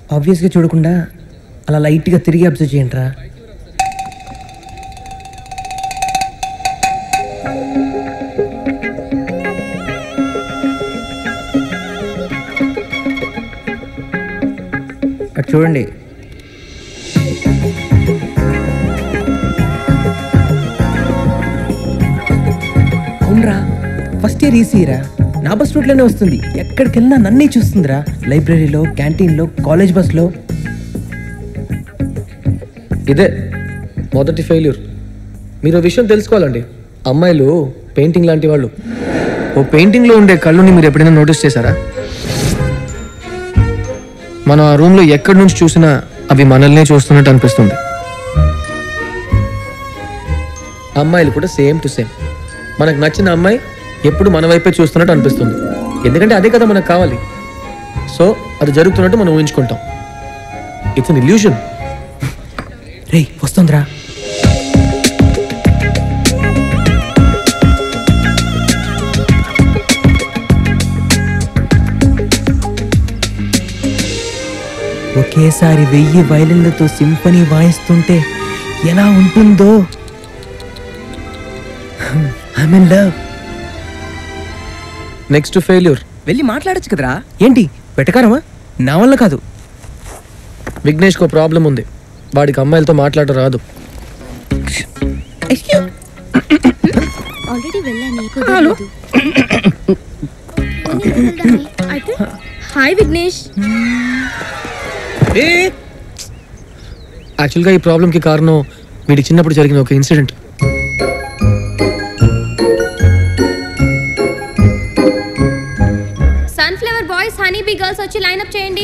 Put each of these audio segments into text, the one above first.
ఆబ్వియస్గా చూడకుండా అలా లైట్గా తిరిగి అబ్జర్వ్ చేయండి రా. అటు చూడండి. అవునరా, ఫస్ట్ ఇయర్ ఈసీరా. నా బస్ రూట్లోనే వస్తుంది. ఎక్కడికి వెళ్ళినా నన్నే చూస్తుందిరా. లైబ్రరీలో, క్యాంటీన్లో, కాలేజ్ బస్లో. ఇదే మొదటి ఫెయిల్యూర్. మీరు విషయం తెలుసుకోవాలండి, అమ్మాయిలు పెయింటింగ్ లాంటి వాళ్ళు. ఓ పెయింటింగ్లో ఉండే కళ్ళుని మీరు ఎప్పుడైనా నోటీస్ చేశారా? మనం ఆ రూమ్లో ఎక్కడి నుంచి చూసినా అవి మనల్నే చూస్తున్నట్టు అనిపిస్తుంది. అమ్మాయిలు కూడా సేమ్ టు సేమ్. మనకు నచ్చిన అమ్మాయి ఎప్పుడు మన వైపే చూస్తున్నట్టు అనిపిస్తుంది. ఎందుకంటే అదే కదా మనకు కావాలి. సో అది జరుగుతున్నట్టు మనం ఊహించుకుంటాం. It's an illusion. రే వస్తుందిరా. ఒకేసారి 1000 వైలిన్లతో సింఫనీ వాయిస్తుంటే ఎలా ఉంటుందో. I'm in love. Next failure. వెళ్ళి మాట్లాడచ్చు కదరా. ఏంటి వెటకారమా? నా వల్ల కాదు. విఘ్నేష్కి ఒక ప్రాబ్లం ఉంది. వాడికి అమ్మాయిలతో మాట్లాడటం రాదు. హాయ్ విఘ్నేష్. యాక్చువల్గా ఈ ప్రాబ్లంకి కారణం వీడి చిన్నప్పుడు జరిగిన ఒక incident. Sunflower boys honey bee girls వచ్చి లైన్అప్ చేయండి.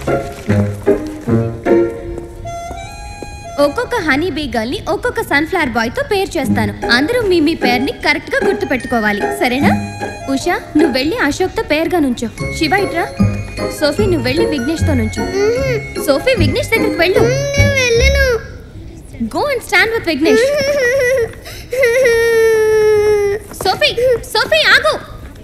ఒక్కొక్క హనీ బీ గర్ల్ ని ఒక్కొక్క సన్ఫ్లవర్ బాయ్ తో పేరు చేస్తాను. అందరూ మీ మీ పేరుని కరెక్ట్ గా గుర్తు పెట్టుకోవాలి, సరేనా? ఉషా, నువ్వు వెళ్ళి అశోక్ తో పేరుగా నుంచో. శివ ఇట్రా. సోఫీ, నువ్వు వెళ్ళి విఘ్నేష్ తో నుంచో. సోఫీ, విఘ్నేష్ దగ్గరికి వెళ్ళు. Go and stand with Vignesh. Sophie, Sophie ఆగు.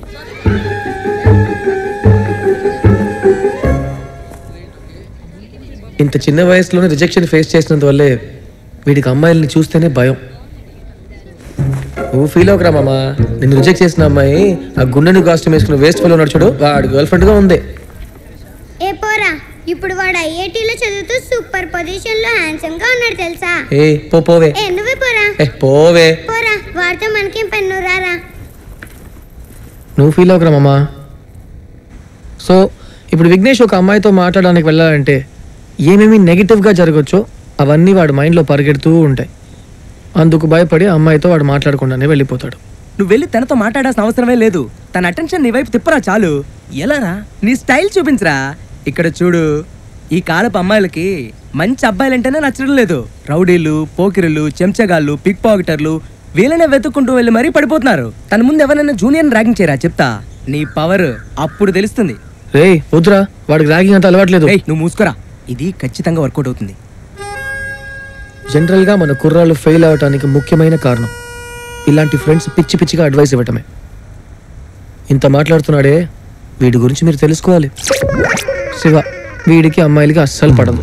ఇంత చిన్న వయసులోనే రిజెక్షన్ ఫేస్ చేసినందువల్లే వీడికి అమ్మాయిల్ని చూస్తేనే భయం. నువ్వు ఫీల్ అవకరా మామ. నిన్ను రిజెక్ట్ చేసిన అమ్మాయి ఆ గుండెని కాస్ట్యూమ్ వేసుకుని వేస్ట్ ఫెలో నడుచుడు వాడి గర్ల్ ఫ్రెండ్ గా ఉంది. ఏ పోరా, ఇప్పుడు వాడు ఐఐటీలో చదువుతూ సూపర్ పొజిషన్ లో హ్యాండ్సమ్ గా ఉన్నాడు తెలుసా? ఏ పోవే. నువ్వే పోరా. పోవే. పోరా, వాడితో మనకేం పన్ను రారా. నువ్వు ఫీల్ అవకరా మామ. సో ఇప్పుడు విఘ్నేష్ ఒక అమ్మాయితో మాట్లాడడానికి వెళ్ళాలంటే ఏమేమి నెగిటివ్గా జరగచ్చో అవన్నీ వాడి మైండ్లో పరిగెడుతూ ఉంటాయి. అందుకు భయపడి అమ్మాయితో వాడు మాట్లాడకుండానే వెళ్ళిపోతాడు. నువ్వు వెళ్ళి తనతో మాట్లాడాల్సిన అవసరమే లేదు. తన అటెన్షన్ నీ వైపు తిప్పరా చాలు. ఎలారా? నీ స్టైల్ చూపించరా. ఇక్కడ చూడు, ఈ కాలపు అమ్మాయిలకి మంచి అబ్బాయిలంటేనే నచ్చడం లేదు. రౌడీలు, పోకిరులు, చెంచగాళ్ళు, పిక్ పాకెటర్లు వీళ్ళనే వెతుక్కుంటూ వెళ్ళి మరీ పడిపోతున్నారు. తన ముందు ఎవరైనా జూనియర్ ర్యాగింగ్ చేయరా చెప్తా. నీ పవర్ అప్పుడు తెలుస్తుంది. రే వద్దురా, వాడికి ర్యాగింగ్ అంత అలవాట్లేదు. నువ్వు మూసుకోరా. ఇది ఖచ్చితంగా వర్కౌట్ అవుతుంది. జనరల్గా మన కుర్రాళ్ళు ఫెయిల్ అవటానికి ముఖ్యమైన కారణం ఇలాంటి ఫ్రెండ్స్ పిచ్చి పిచ్చిగా అడ్వైస్ ఇవ్వటమే. ఇంత మాట్లాడుతున్నాడే, వీడి గురించి మీరు తెలుసుకోవాలి. శివ, వీడికి అమ్మాయిలకి అస్సలు పడదు.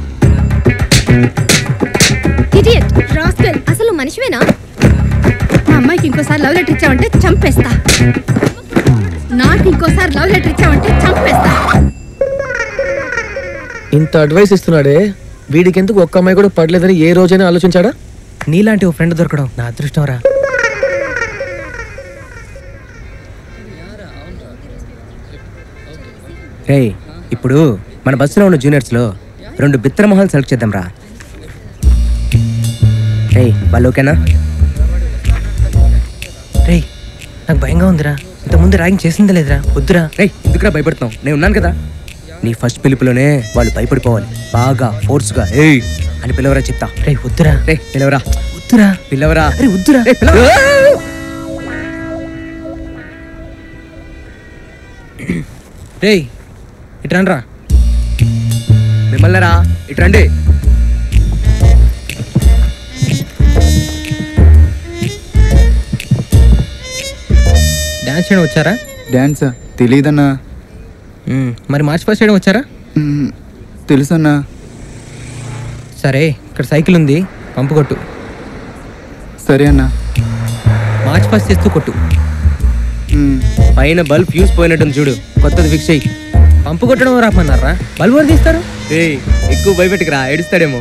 ఇడియట్, రాస్కల్, అసలు మనిషివేనా? మా అమ్మాయికి ఇంకోసారి లవ్ లెటర్ ఇచ్చావంటే చంపేస్తా. నాకు ఇంకోసారి లవ్ లెటర్ ఇచ్చావంటే చంపేస్తా. ఇంత అడ్వైస్ ఇస్తున్నాడే, వీడికి ఎందుకు ఒక్క అమ్మాయి కూడా పడలేదని ఏ రోజైనా ఆలోచించాడా? నీలాంటి ఓ ఫ్రెండ్ దొరకడం నా అదృష్టం రా. రే, ఇప్పుడు మన బస్సులో ఉన్న జూనియర్స్లో 2 బిత్తర మొహాలు సెలెక్ట్ చేద్దాం రా. రే, వాళ్ళు ఓకేనా? రే, నాకు భయంగా ఉందిరా. ఇంతకుముందు ర్యాగింగ్ చేసిందే లేదురా. వద్దురా. రే, ఎందుకురా భయపడుతున్నావు? నేను ఉన్నాను కదా. నీ ఫస్ట్ పిలుపులోనే వాళ్ళు భయపడిపోవాలి. బాగా ఫోర్స్గా ఏయ్ అని పిలవరా చెప్తా. రే వద్దురా. రే పిలవరా. వద్దురా. పిలవరా. అరే వద్దురా. రే పిలవరా. రే ఇట్రండ్రా. మిమ్మల్ని రా, ఇట్రండి. డాన్స్ చేయడం వచ్చారా? డాన్సా? తెలీదన్నా. మరి మార్చ్ పాస్ చేయడం వచ్చారా? తెలుసన్నా. సరే ఇక్కడ సైకిల్ ఉంది, పంపు కొట్టు. సరే అన్నా. మార్చ్ పాస్ చేస్తూ కొట్టు. పైన బల్బ్ ఫ్యూజ్ పోయినట్టుంది చూడు, కొత్తది ఫిక్స్ అయ్యి. పంపు కొట్టడం రామన్నారా, బల్బ్ ఎవరు తీస్తారు? ఎక్కువ భయపెట్టుకురా, ఏడుస్తాడేమో.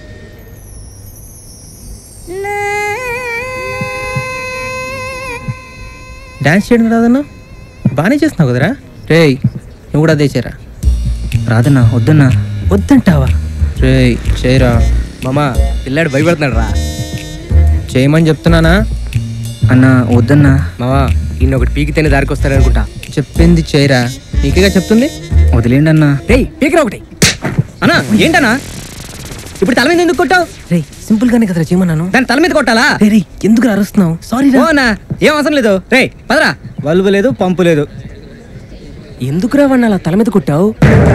డాన్స్ చేయడం రాదన్నా? బాగానే చేస్తున్నావు కదరా. రే నువ్వు కూడా అదే చేయరా. రాదన్నా, వద్దన్నా. వద్దంటావా? రే చేయరా. మామా పిల్లాడు భయపడుతున్నాడు రా. చేయమని చెప్తున్నానా? అన్నా వద్దన్నా. మామా ఇన్ని ఒకటి పీకితేనే దారికి వస్తాడనుకుంటా. చెప్పింది చేయరా, నీకేగా చెప్తుంది. వదిలేండి అన్నా. రే పీకిరా ఒకటి. అన్నా ఏంటన్నా ఇప్పుడు తల మీద ఎందుకు కొట్టావు? రే సింపుల్ గానే కదరా చేయమన్నాను. దాని తల మీద కొట్టాలా? రే ఎందుకు అరుస్తున్నావు? సారీ రా. ఓనా ఏం అవసరం లేదు. రే పదరా. బల్బు లేదు, పంపు లేదు. ఎందుకురా వాడిని అలా తల మీద కొట్టావు?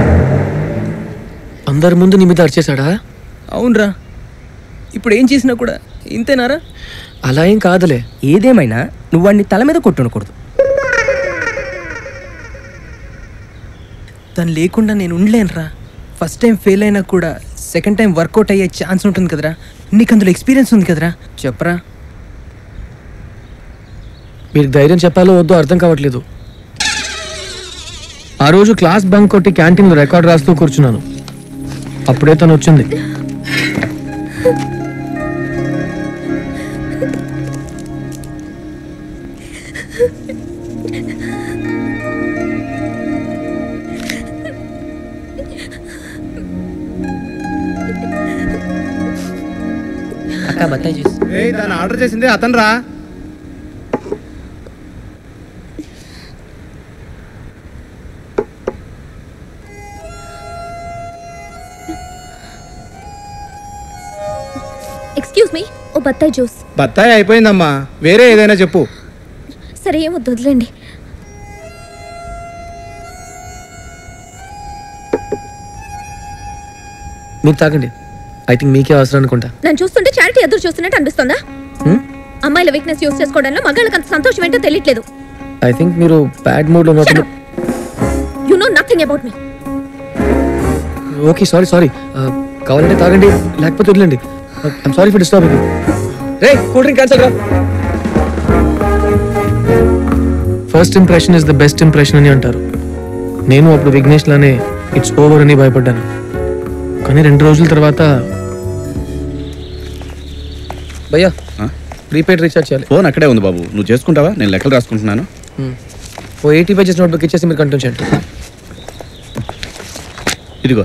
అందరి ముందు నీ మీద అరిచేశాడా? అవునరా. ఇప్పుడు ఏం చేసినా కూడా ఇంతేనారా? అలా ఏం కాదులే. ఏదేమైనా నువ్వు వాడిని తల మీద కొట్టుండకూడదు. తను లేకుండా నేను ఉండలేనురా. ఫస్ట్ టైం ఫెయిల్ అయినా కూడా సెకండ్ టైం వర్కౌట్ అయ్యే ఛాన్స్ ఉంటుంది కదరా. నీకు అందులో ఎక్స్పీరియన్స్ ఉంది కదరా, చెప్పరా. మీకు ధైర్యం చెప్పాలో వద్దో అర్థం కావట్లేదు. ఆ రోజు క్లాస్ బంక్ కొట్టి క్యాంటీన్లో రికార్డ్ రాస్తూ కూర్చున్నాను. అప్పుడే తను వచ్చింది. అక్క బత్తాయి జ్యూస్. దాన్ని ఆర్డర్ చేసింది అతను రా. ఎక్స్క్యూజ్ మీ, ఓ బత్తాయి జ్యూస్. బత్తాయి అయిపోయిందమ్మా, వేరే ఏదైనా చెప్పు. సరే ఏమో వదిలేండి. మీరు తాగండి. ఐ థింక్ మీకే అవసరం అనుకుంటా. నన్ను చూస్తుంటే చారిటీ ఎదురు చూస్తున్నట్టు అనిపిస్తుందా? అమ్మాయిల వీక్నెస్ యూస్ చేసుకోవడంలో మగాళ్ళకి అంత సంతోషం ఏంటో తెలియట్లేదు. ఐ థింక్ మీరు బ్యాడ్ మూడ్ లో ఉన్నట్టు. You know nothing about me. Okay sorry sorry. కావాలంటే తాగండి, లేకపోతే వదిలేండి. I'm sorry for disturbing. రే కూల్ డ్రింక్ క్యాన్సిల్ రా. First impression is the best impression అని అంటారు. నేను అప్పుడు విఘ్నేష్ లానే ఇట్స్ ఓవర్ అని భయపడ్డాను. కానీ 2 రోజుల తర్వాత భయ్యా ప్రీపెయిడ్ రీఛార్జ్ చేయాలి. ఫోన్ అక్కడే ఉంది బాబు, నువ్వు చేసుకుంటావా? నేను లెక్కలు రాసుకుంటున్నాను. ఓ 80 పేజెస్ నోట్బుక్ ఇచ్చేసి మీరు కంటిన్యూ చేయండి. ఇదిగో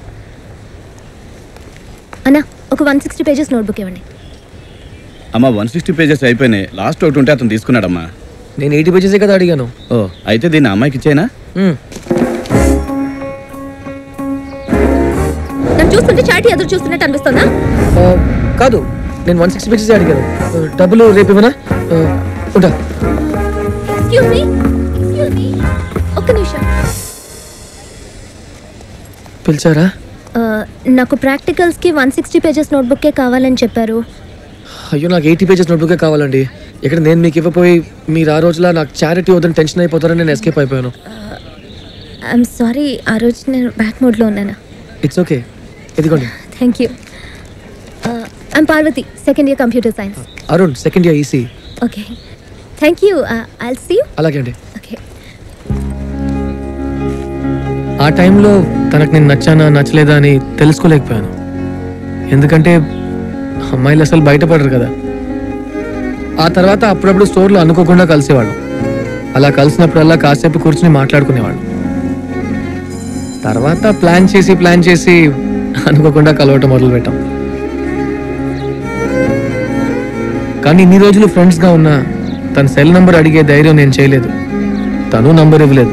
అన్నా ఒక 160 పేజెస్ నోట్బుక్ ఇవ్వండి. అమ్మా 160 పేజెస్ అయిపోయినాయి. లాస్ట్ ఒకటి ఉంటే అతను తీసుకున్నాడమ్మా. నేను 80 పేజెసే కదా అడిగాను. ఓ అయితే దీన్ని అమ్మాయికి ఇచ్చేనా? నన్ను చూస్తుంటే చారిటీ ఎదురు చూస్తున్నట్టు అనిపిస్తుందా? కాదు, నేను 160 పేజెస్ అడిగాను. డబ్బులు రేపు ఇవ్వనా? ఉంటా. ఎక్స్క్యూజ్ మీ, ఒక్క నిమిషం. పిలిచారా? నాకు ప్రాక్టికల్స్కి 160 పేజెస్ నోట్బుక్కే కావాలని చెప్పారు. అయ్యో నాకు 80 పేజెస్ నోట్బుకే కావాలండి. ఇక్కడ నేను మీకు ఇవ్వపోయి మీరు ఆ రోజులా నాకు చారిటీ వద్దని టెన్షన్ అయిపోతారని నేను ఎస్కేప్ అయిపోయాను. ఐఎమ్ సారీ, ఆ రోజు నేను బ్యాక్ మోడ్లో ఉన్నాను. ఇట్స్ ఓకే, ఇదిగోండి. Thank you. I'm Parvathi, second year computer science. Arun, second year EC. Okay thank you. I'll see you. అలాగే అండి. ఓకే. ఆ టైంలో తనకు నేను నచ్చానా నచ్చలేదా అని తెలుసుకోలేకపోయాను. ఎందుకంటే అమ్మాయిలు అసలు బయటపడరు కదా. ఆ తర్వాత అప్పుడప్పుడు స్టోర్లో అనుకోకుండా కలిసేవాళ్ళం. అలా కలిసినప్పుడల్లా కాసేపు కూర్చుని మాట్లాడుకునేవాళ్ళం. తర్వాత ప్లాన్ చేసి అనుకోకుండా కలవటం మొదలుపెట్టాం. కానీ ఇన్ని రోజులు ఫ్రెండ్స్గా ఉన్నా తన సెల్ నంబర్ అడిగే ధైర్యం నేను చేయలేదు. తను నంబర్ ఇవ్వలేదు.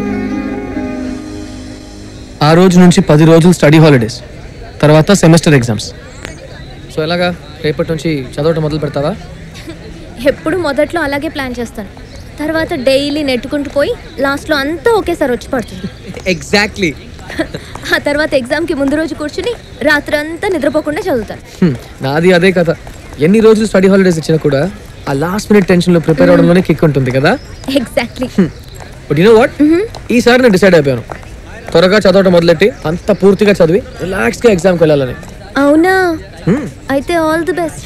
ఆ రోజు నుంచి 10 రోజులు స్టడీ హాలిడేస్, తర్వాత సెమిస్టర్ ఎగ్జామ్స్. సో ఎలాగా రేపటి నుంచి చదవటం మొదలు పెడతావా? ఎప్పుడు మొదట్లో అలాగే ప్లాన్ చేస్తాను. తర్వాత డైలీ నెట్టుకుంటూ పోయి లాస్ట్లో అంతా ఒకేసారి వచ్చి పడుతుంది. ఎగ్జాక్ట్లీ. ఆ తర్వాత ఎగ్జామ్కి ముందు రోజు కూర్చుని రాత్రి అంతా నిద్రపోకుండా చదువుతాను. నాది అదే కథ. ఎన్ని రోజులు స్టడీ హాలిడేస్ ఇచ్చినా కూడా ఆ లాస్ట్ మినిట్ టెన్షన్లో ప్రిపేర్ అవడంలోనే కిక్ ఉంటుంది కదా. Exactly. But you know what, ఈసారి నేను డిసైడ్ అయిపోయాను. త్వరగా చదవటం మొదలెట్టి అంత పూర్తిగా చదివి రిలాక్స్గా ఎగ్జామ్కి వెళ్ళాలని. అవునా? అయితే ఆల్ ది బెస్ట్.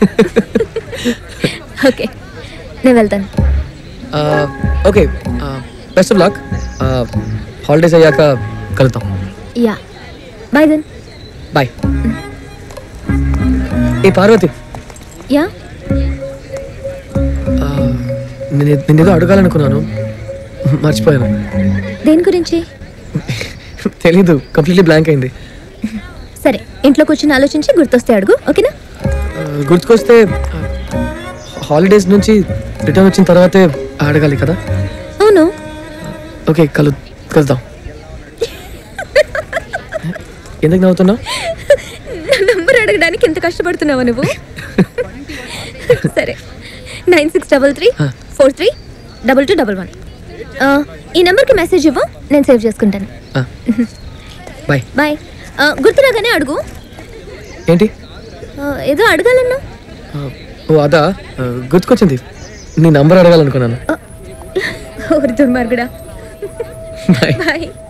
ఓకే, నేను వెళ్తాను. Okay, best of luck. Holidays అయ్యాక కలుద్దాం. Yeah, bye then. బాయ్. ఏ పార్వతి, యా, నేనేదో అడగాలనుకున్నాను, మర్చిపోయాను. దేని గురించి? తెలీదు, కంప్లీట్లీ బ్లాంక్ అయింది. సరే, ఇంట్లో కూర్చొని ఆలోచించి గుర్తొస్తే అడుగు, ఓకేనా? గుర్తుకొస్తే హాలిడేస్ నుంచి రిటర్న్ వచ్చిన తర్వాతే అడగాలి కదా? అవును. ఓకే, కలుద్దాం. ఎందుకు నవ్వుతున్నావు? నంబర్ అడగడానికి ఎంత కష్టపడుతున్నావా నువ్వు? సరే, 9633432211. ఈ నెంబర్కి మెసేజ్ ఇవ్వు, నేను సేవ్ చేసుకుంటాను. బాయ్. బాయ్. గుర్తురాగానే అడుగు. ఏంటి? ఏదో అడగాలన్నా. ఓ అదా, గుర్తుకొచ్చింది, నీ నంబర్ అడగాలనుకున్నాను. దుర్మార్గుడా. బాయ్. బాయ్.